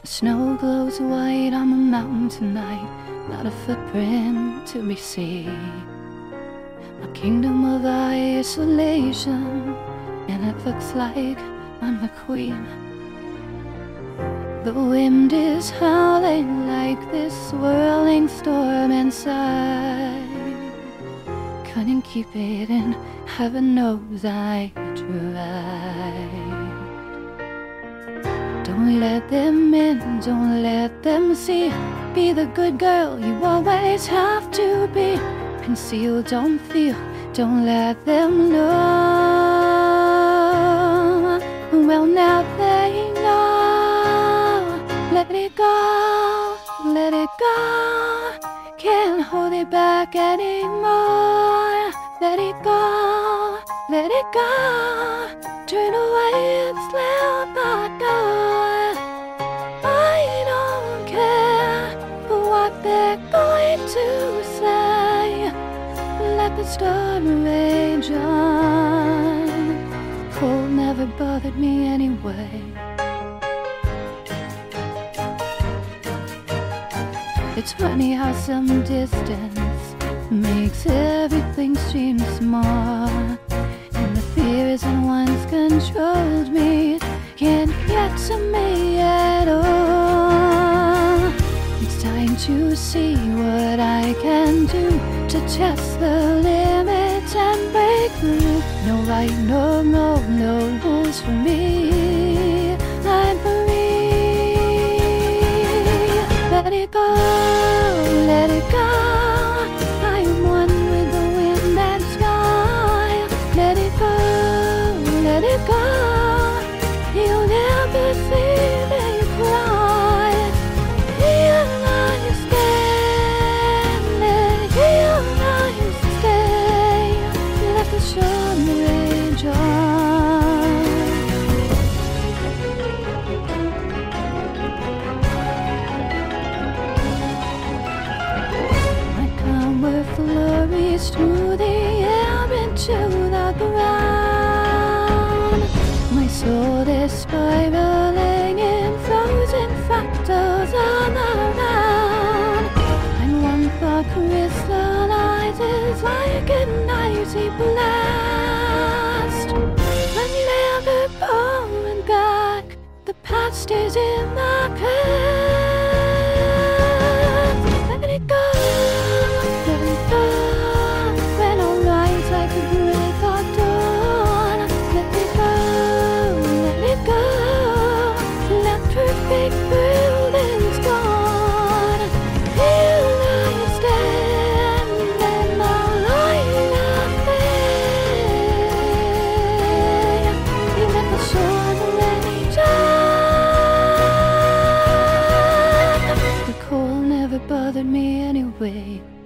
Snow glows white on the mountain tonight, not a footprint to be seen. A kingdom of isolation, and it looks like I'm the queen. The wind is howling like this swirling storm inside. Couldn't keep it in, heaven knows I tried. Don't let them in, don't let them see. Be the good girl you always have to be. Conceal, don't feel, don't let them know. Well, now they know. Let it go, let it go. Can't hold it back anymore. Let it go, let it go. Turn away and slam the door. I don't care for what they're going to say. Let the storm rage on. Cold never bothered me anyway. It's funny how some distance makes everything seem small. And the fears that once controlled me can't get to me at all. It's time to see what I can do to test the limits and break through. No right, no, no, no rules for me. I'm free. Let it go, let it go. I am one with the wind and sky. Let it go, let it go. You'll never see me cry. Here I stand, here I stay. Let the sun rage on. My power flurries through the air into the ground. My soul is spiraling in frozen fractals all around. And one thought crystallizes like an icy blast. I'm never going back. The past is in the past. Let it go, let it go. When I'll rise like a breath of dawn. Let it go, let it go. That perfect building's gone. Here I stand and my light of fame. You let the sun rage on. The cold never bothered me anyway.